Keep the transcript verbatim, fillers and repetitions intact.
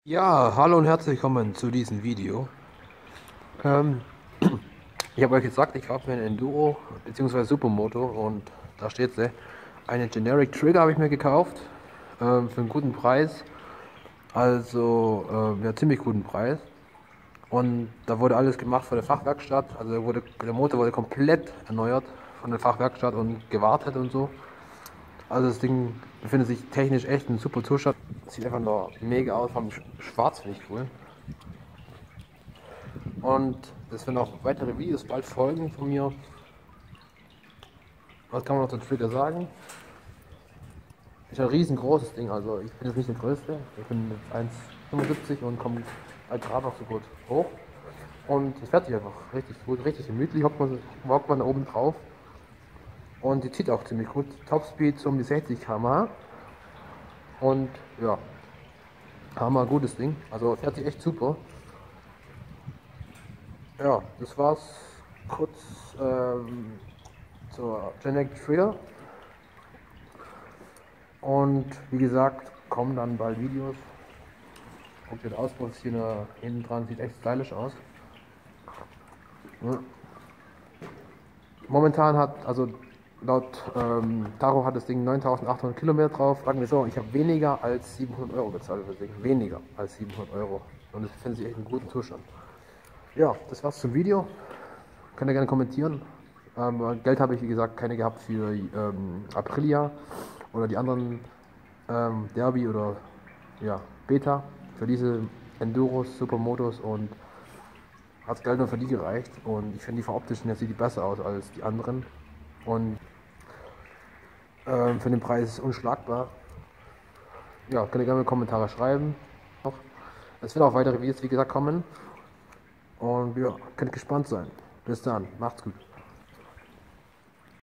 Ja, hallo und herzlich willkommen zu diesem Video. Ähm, ich habe euch gesagt, ich habe mir ein Enduro bzw. Supermoto und da steht sie. Eine Generic Trigger habe ich mir gekauft ähm, für einen guten Preis. Also ähm, ja, ziemlich guten Preis. Und da wurde alles gemacht von der Fachwerkstatt. Also wurde, der Motor wurde komplett erneuert von der Fachwerkstatt und gewartet und so. Also das Ding befindet sich technisch echt in super Zustand. Sieht einfach nur mega aus, vom Schwarz finde ich cool. Und es werden auch weitere Videos bald folgen von mir. Was kann man noch zum Trigger sagen? Ist ein riesengroßes Ding, also ich bin jetzt nicht der Größte. Ich bin jetzt eins Komma fünfundsiebzig und komme halt gerade noch so gut hoch. Und es fährt sich einfach richtig gut, richtig gemütlich, hockt man, hockt man da oben drauf. Und die zieht auch ziemlich gut. Topspeed so um die sechzig Kilometer pro Stunde. Und ja, hammer gutes Ding. Also fährt sich echt super. Ja, das war's kurz ähm, zur Generic Trigger. Und wie gesagt, kommen dann bald Videos. Guckt den Auspuff hier nach hinten dran, sieht echt stylisch aus. Ja. Momentan hat, also laut ähm, Tacho hat das Ding neuntausendachthundert Kilometer drauf. Sagen wir so, ich habe weniger als siebenhundert Euro bezahlt für das Ding. Weniger als siebenhundert Euro. Und es befindet sich echt in gutem Zustand. Ja, das war's zum Video. Könnt ihr gerne kommentieren. Ähm, Geld habe ich wie gesagt keine gehabt für ähm, Aprilia oder die anderen ähm, Derby oder ja, Beta für diese Enduros, Supermotos und hat Geld nur für die gereicht. Und ich finde die von optischen her sieht die besser aus als die anderen. Und ähm, für den Preis ist es unschlagbar. Ja, könnt ihr gerne Kommentare schreiben. Es wird auch weitere Videos wie gesagt kommen. Und ja, könnt gespannt sein. Bis dann, macht's gut.